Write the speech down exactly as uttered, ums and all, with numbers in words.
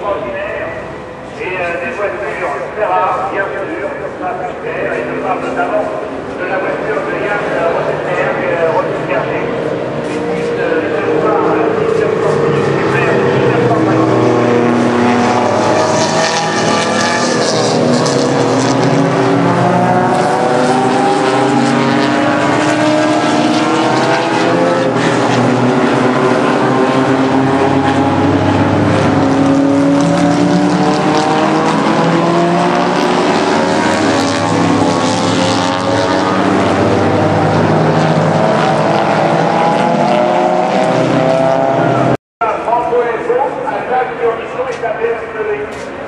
extraordinaires et euh, des voitures très rares, bien sûr, comme ça, super. Et je parle notamment de la voiture de Yann Rosenberg, Rosenberger, qui est une histoire sportive super, super formidable. Franco et Beau, à Jacques Dionyson est à Berkeley.